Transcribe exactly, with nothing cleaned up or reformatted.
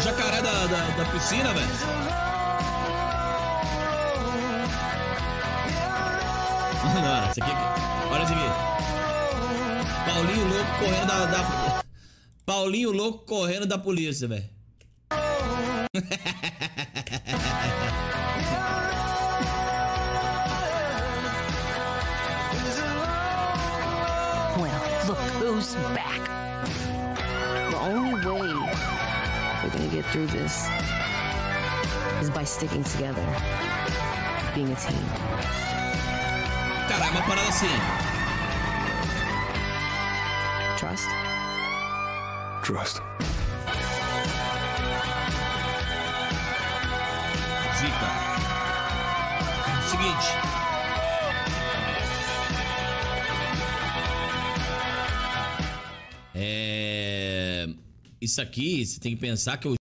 jacaré da, da, da piscina, velho. Não, esse aqui, olha esse aqui. Paulinho louco correndo da, da... Paulinho louco correndo da polícia, velho. Well, look who's back. The only way we're gonna get through this is by sticking together, being a team. Cara, é uma parada assim. Trust? Trust. Zica. Seguinte. É... Isso aqui, você tem que pensar que eu